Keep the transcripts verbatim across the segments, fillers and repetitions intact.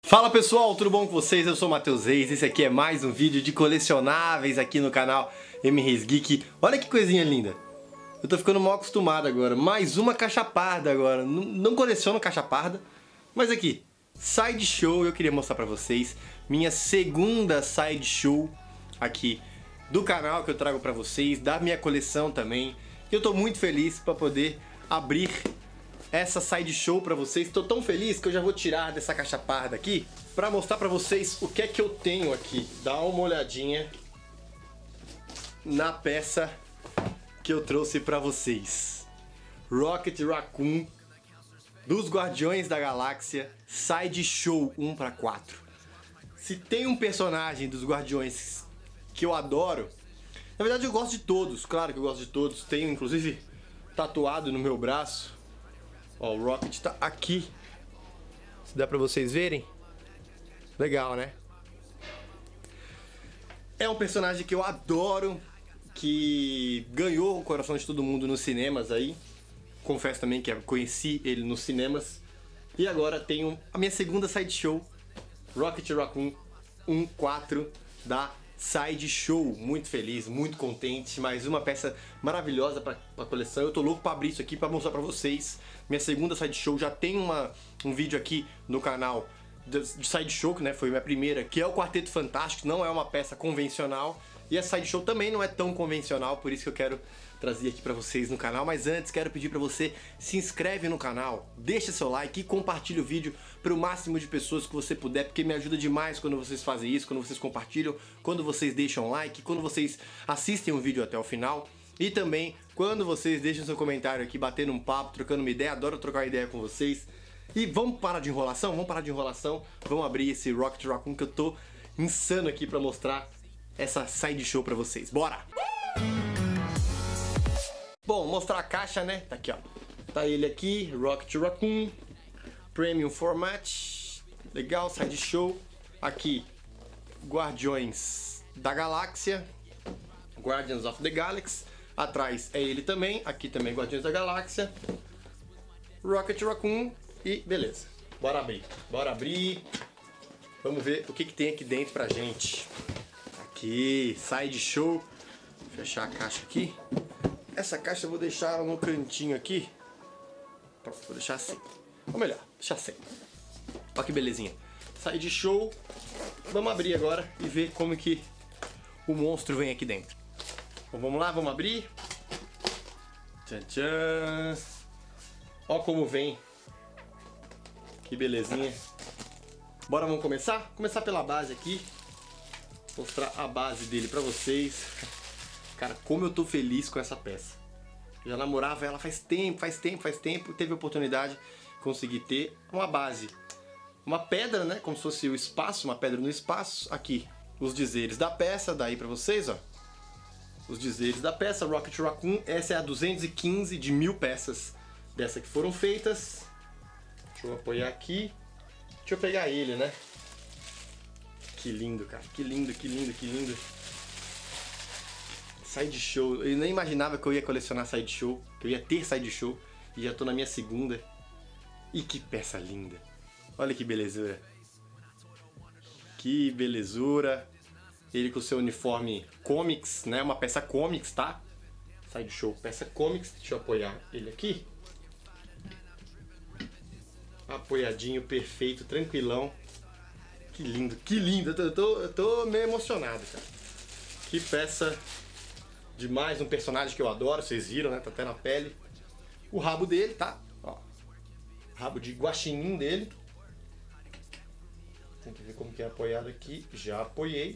Fala pessoal, tudo bom com vocês? Eu sou o Matheus Reis, esse aqui é mais um vídeo de colecionáveis aqui no canal M Reis Geek. Olha que coisinha linda! Eu tô ficando mal acostumado agora, mais uma caixa parda agora. Não, não coleciono caixa parda, mas aqui, Sideshow, eu queria mostrar pra vocês minha segunda Sideshow aqui do canal que eu trago pra vocês, da minha coleção também. Eu tô muito feliz pra poder abrir essa Sideshow pra vocês. Tô tão feliz que eu já vou tirar dessa caixa parda aqui pra mostrar pra vocês o que é que eu tenho aqui. Dá uma olhadinha na peça que eu trouxe pra vocês. Rocket Raccoon dos Guardiões da Galáxia Sideshow um para quatro. Se tem um personagem dos Guardiões que eu adoro, na verdade eu gosto de todos, claro que eu gosto de todos. Tenho inclusive tatuado no meu braço. Ó, o Rocket tá aqui. Se dá pra vocês verem. Legal, né? É um personagem que eu adoro, que ganhou o coração de todo mundo nos cinemas aí. Confesso também que eu conheci ele nos cinemas. E agora tenho a minha segunda Sideshow, Rocket Raccoon um quatro da Sideshow. Muito feliz, muito contente, mais uma peça maravilhosa para a coleção. Eu tô louco para abrir isso aqui para mostrar para vocês. Minha segunda Sideshow, já tem uma, um vídeo aqui no canal de, de Sideshow, que né, foi minha primeira, que é o Quarteto Fantástico, não é uma peça convencional. E a Sideshow também não é tão convencional, por isso que eu quero trazer aqui pra vocês no canal. Mas antes, quero pedir pra você, se inscreve no canal, deixa seu like e compartilha o vídeo para o máximo de pessoas que você puder, porque me ajuda demais quando vocês fazem isso, quando vocês compartilham, quando vocês deixam like, quando vocês assistem o vídeo até o final. E também quando vocês deixam seu comentário aqui, batendo um papo, trocando uma ideia. Adoro trocar uma ideia com vocês. E vamos parar de enrolação? Vamos parar de enrolação. Vamos abrir esse Rocket Raccoon que eu tô insano aqui pra mostrar essa Sideshow pra vocês. Bora! Bom, mostrar a caixa, né? Tá aqui, ó. Tá ele aqui, Rocket Raccoon, Premium Format. Legal, Sideshow. Aqui, Guardiões da Galáxia, Guardians of the Galaxy. Atrás é ele também, aqui também Guardiões da Galáxia, Rocket Raccoon e beleza. Bora abrir, bora abrir. Vamos ver o que, que tem aqui dentro pra gente. Aqui, Sideshow. Fechar a caixa aqui. Essa caixa eu vou deixar ela no cantinho aqui. Pronto, vou deixar assim. Ou melhor, deixar assim. Olha que belezinha. Sideshow. Vamos abrir agora e ver como que o monstro vem aqui dentro. Então vamos lá, vamos abrir. Tchan, tchan. Olha como vem. Que belezinha. Bora, vamos começar? Começar pela base aqui. Mostrar a base dele pra vocês. Cara, como eu tô feliz com essa peça. Eu já namorava ela faz tempo, faz tempo, faz tempo. Teve a oportunidade de conseguir ter uma base. Uma pedra, né? Como se fosse o espaço, uma pedra no espaço. Aqui, os dizeres da peça. Daí pra vocês, ó. Os dizeres da peça, Rocket Raccoon. Essa é a duzentos e quinze de mil peças dessa que foram feitas. Deixa eu apoiar aqui. Deixa eu pegar ele, né? Que lindo, cara. Que lindo, que lindo, que lindo. Sideshow. Eu nem imaginava que eu ia colecionar Sideshow, que eu ia ter Sideshow. E já tô na minha segunda. E que peça linda. Olha que belezura. Que belezura. Ele com o seu uniforme comics, né? Uma peça comics, tá? Sideshow, peça comics. Deixa eu apoiar ele aqui. Apoiadinho, perfeito, tranquilão. Que lindo, que lindo. Eu tô, eu tô meio emocionado, cara. Que peça demais. Um personagem que eu adoro, vocês viram, né? Tá até na pele. O rabo dele, tá? Ó. Rabo de guaxinim dele. Tem que ver como que é apoiado aqui. Já apoiei.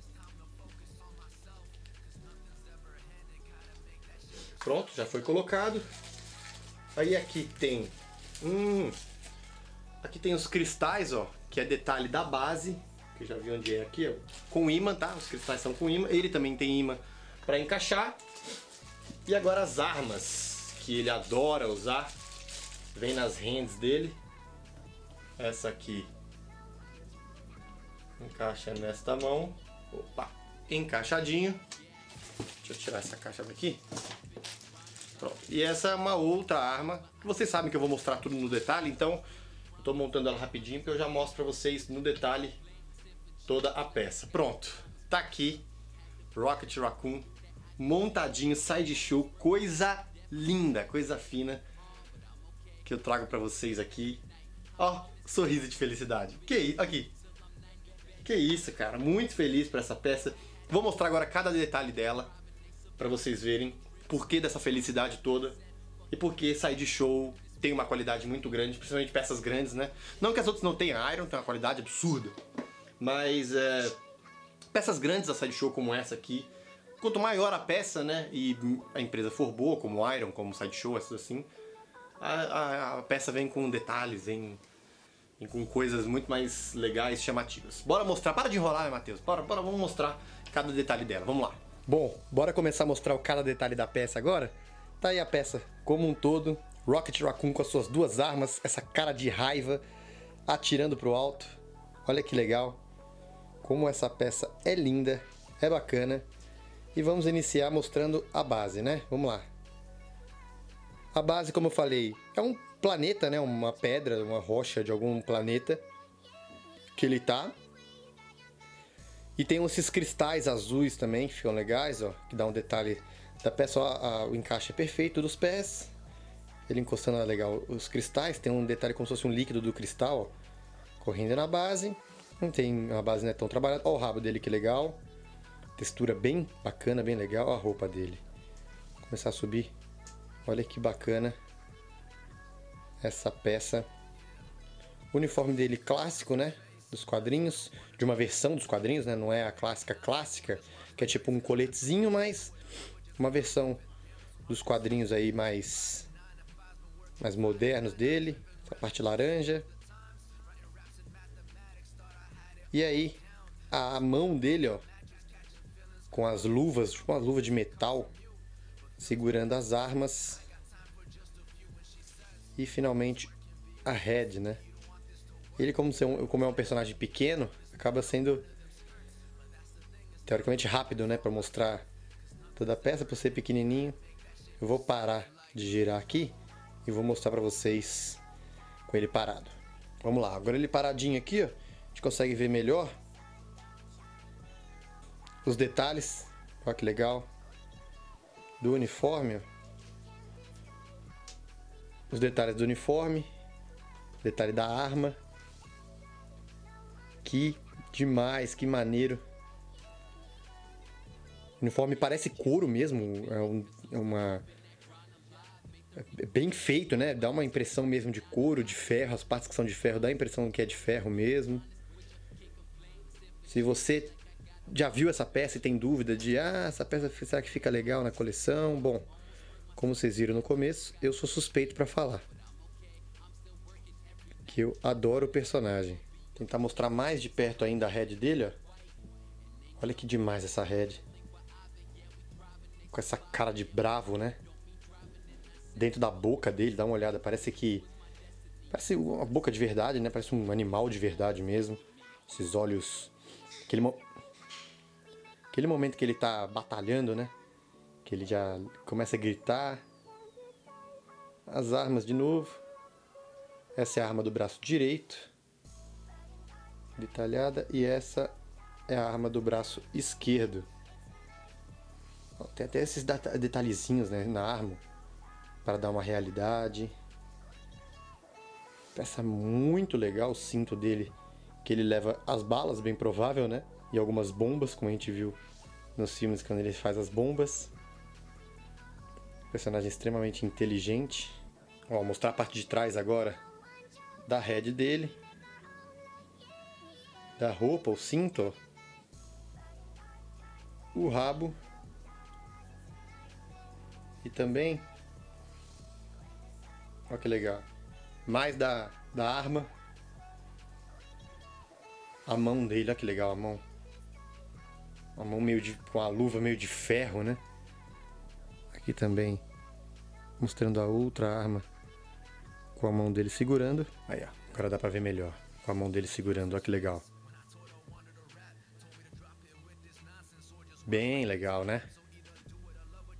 Pronto, já foi colocado. Aí aqui tem... Hum, aqui tem os cristais, ó. Que é detalhe da base. Que eu já vi onde é aqui, ó. Com imã, tá? Os cristais são com imã. Ele também tem imã para encaixar. E agora as armas que ele adora usar. Vem nas hands dele. Essa aqui encaixa nesta mão. Opa, encaixadinho. Deixa eu tirar essa caixa daqui. Pronto. E essa é uma outra arma. Vocês sabem que eu vou mostrar tudo no detalhe, então Eu tô montando ela rapidinho porque eu já mostro pra vocês no detalhe toda a peça. Pronto, tá aqui Rocket Raccoon montadinho, side show, coisa linda, coisa fina que eu trago pra vocês aqui. Ó, sorriso de felicidade. Que isso, aqui. Que isso, cara, muito feliz por essa peça. Vou mostrar agora cada detalhe dela pra vocês verem por que dessa felicidade toda e por que side show tem uma qualidade muito grande, principalmente peças grandes, né? Não que as outras não tenham, a Iron tem uma qualidade absurda, mas é, peças grandes da side show como essa aqui, quanto maior a peça, né, e a empresa for boa, como Iron, como side show, essas assim, a, a, a peça vem com detalhes, vem, vem com coisas muito mais legais, chamativas. Bora mostrar, para de enrolar, né, Matheus? Bora, bora, vamos mostrar cada detalhe dela, vamos lá. Bom, bora começar a mostrar cada detalhe da peça agora? Tá aí a peça como um todo. Rocket Raccoon com as suas duas armas, essa cara de raiva, atirando pro alto. Olha que legal. Como essa peça é linda, é bacana. E vamos iniciar mostrando a base, né? Vamos lá. A base, como eu falei, é um planeta, né? Uma pedra, uma rocha de algum planeta que ele tá. E tem esses cristais azuis também, que ficam legais, ó. Que dá um detalhe da peça, ó, a, o encaixe é perfeito dos pés. Ele encostando é legal os cristais, tem um detalhe como se fosse um líquido do cristal, ó, correndo na base. Não tem, a base não é tão trabalhada. Ó o rabo dele, que legal. Textura bem bacana, bem legal. Ó a roupa dele. Vou começar a subir. Olha que bacana essa peça. O uniforme dele clássico, né? Dos quadrinhos. De uma versão dos quadrinhos, né? Não é a clássica clássica, que é tipo um coletezinho, mas uma versão dos quadrinhos aí mais... mais modernos dele, essa parte laranja. E aí, a mão dele, ó, com as luvas, tipo uma luva de metal, segurando as armas. E finalmente a Red, né? Ele, como, ser um, como é um personagem pequeno, acaba sendo teoricamente rápido, né? Pra mostrar toda a peça, por ser pequenininho. Eu vou parar de girar aqui e vou mostrar pra vocês com ele parado. Vamos lá, agora ele paradinho aqui, ó, a gente consegue ver melhor os detalhes. Olha que legal do uniforme, ó. Os detalhes do uniforme, detalhe da arma. Que demais, que maneiro. O uniforme parece couro mesmo, é, um, é uma... é bem feito, né? Dá uma impressão mesmo de couro, de ferro. As partes que são de ferro dá a impressão que é de ferro mesmo. Se você já viu essa peça e tem dúvida de ah, essa peça será que fica legal na coleção? Bom, como vocês viram no começo, eu sou suspeito para falar que eu adoro o personagem. Vou tentar mostrar mais de perto ainda a head dele, ó. Olha que demais essa head. Com essa cara de bravo, né? Dentro da boca dele, dá uma olhada, parece que... parece uma boca de verdade, né? Parece um animal de verdade mesmo. Esses olhos... Aquele, mo... Aquele momento que ele tá batalhando, né? Que ele já começa a gritar. As armas de novo. Essa é a arma do braço direito. Detalhada. E essa é a arma do braço esquerdo. Tem até esses detalhezinhos, né, na arma, para dar uma realidade. Peça muito legal, o cinto dele, que ele leva as balas, bem provável, né? E algumas bombas, como a gente viu nos filmes quando ele faz as bombas. Personagem extremamente inteligente. Ó, vou mostrar a parte de trás agora da head dele. Da roupa, o cinto, ó. O rabo. E também, olha que legal, mais da, da arma, a mão dele, olha que legal a mão, a mão meio de, com a luva meio de ferro, né? Aqui também, mostrando a outra arma, com a mão dele segurando, aí ó, agora dá pra ver melhor, com a mão dele segurando, olha que legal. Bem legal, né?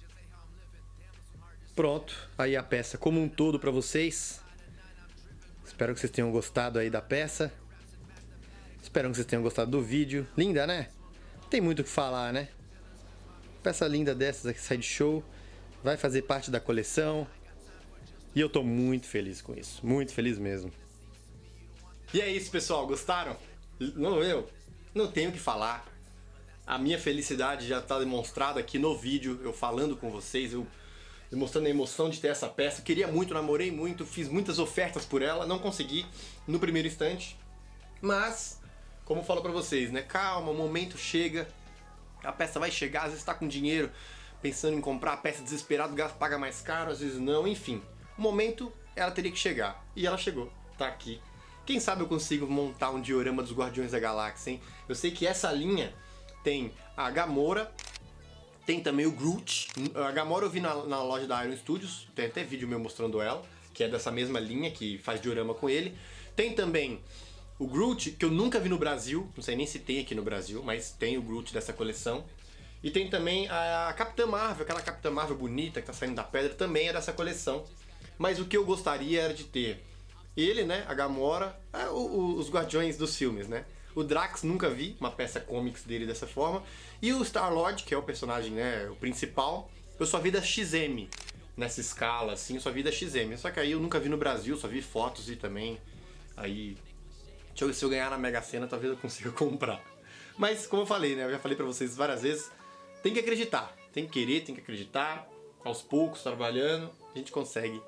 Pronto, aí a peça como um todo pra vocês. Espero que vocês tenham gostado aí da peça. Espero que vocês tenham gostado do vídeo. Linda, né? Tem muito o que falar, né? Peça linda dessas aqui, Sideshow. Vai fazer parte da coleção. E eu tô muito feliz com isso. Muito feliz mesmo. E é isso, pessoal. Gostaram? Não, eu não tenho o que falar. A minha felicidade já está demonstrada aqui no vídeo. Eu falando com vocês. Eu demonstrando a emoção de ter essa peça. Eu queria muito, namorei muito. Fiz muitas ofertas por ela. Não consegui no primeiro instante. Mas... como eu falo pra vocês, né? Calma, o momento chega, a peça vai chegar, às vezes tá com dinheiro, pensando em comprar a peça desesperado, paga mais caro, às vezes não, enfim. O momento, ela teria que chegar. E ela chegou, tá aqui. Quem sabe eu consigo montar um diorama dos Guardiões da Galáxia, hein? Eu sei que essa linha tem a Gamora, tem também o Groot. A Gamora eu vi na, na loja da Iron Studios, tem até vídeo meu mostrando ela, que é dessa mesma linha, que faz diorama com ele. Tem também... o Groot, que eu nunca vi no Brasil, não sei nem se tem aqui no Brasil, mas tem o Groot dessa coleção. E tem também a Capitã Marvel, aquela Capitã Marvel bonita que tá saindo da pedra, também é dessa coleção. Mas o que eu gostaria era de ter ele, né, a Gamora, é, o, o, os Guardiões dos filmes, né. O Drax nunca vi, uma peça comics dele dessa forma. E o Star-Lord, que é o personagem, né, o principal, eu só vi da X M, nessa escala, assim, eu só vi da X M. Só que aí eu nunca vi no Brasil, só vi fotos e também, aí... se eu ganhar na Mega Sena, talvez eu consiga comprar. Mas, como eu falei, né? Eu já falei pra vocês várias vezes, tem que acreditar. Tem que querer, tem que acreditar. Aos poucos, trabalhando, a gente consegue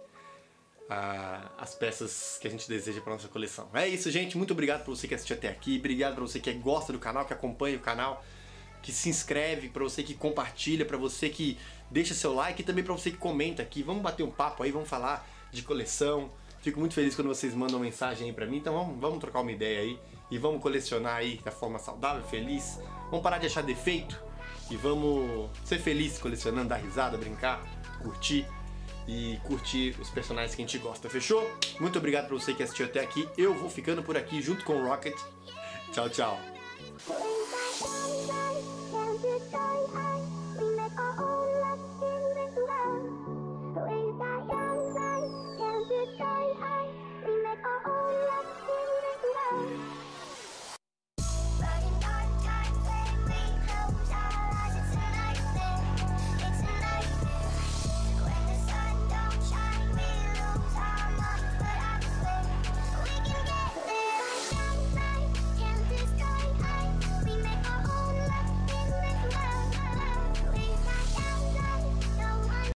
ah, as peças que a gente deseja pra nossa coleção. É isso, gente. Muito obrigado por você que assistiu até aqui. Obrigado pra você que gosta do canal, que acompanha o canal, que se inscreve, pra você que compartilha, pra você que deixa seu like e também pra você que comenta aqui. Vamos bater um papo aí, vamos falar de coleção. Fico muito feliz quando vocês mandam mensagem aí pra mim, então vamos, vamos trocar uma ideia aí e vamos colecionar aí da forma saudável, feliz. Vamos parar de achar defeito e vamos ser felizes colecionando, dar risada, brincar, curtir e curtir os personagens que a gente gosta, fechou? Muito obrigado pra você que assistiu até aqui, eu vou ficando por aqui junto com o Rocket. Tchau, tchau.